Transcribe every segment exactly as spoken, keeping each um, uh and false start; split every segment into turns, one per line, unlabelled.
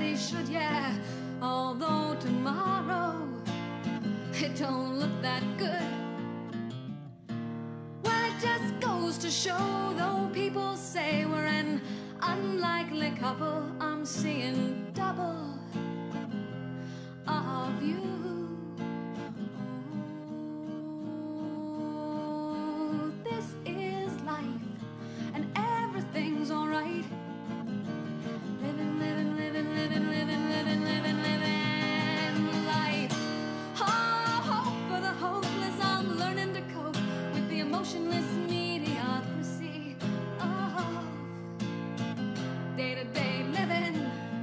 everybody should, yeah. Although tomorrow, it don't look that good. Well, it just goes to show, though people say we're an unlikely couple, I'm seeing double of you. Oh, this is life, and everything's alright. Living, living, living, living, living, living, living, living life. Oh, hope for the hopeless, I'm learning to cope with the emotionless mediocrity of day-to-day living.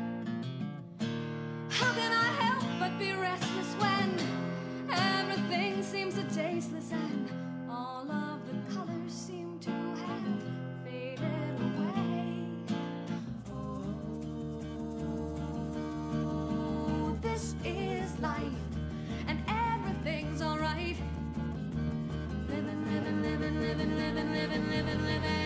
How can I help but be restless when everything seems so tasteless and all of the colors seem to have faded away? Oh, this is life, and everything's alright. Living, living, living, living, living, living, living, living.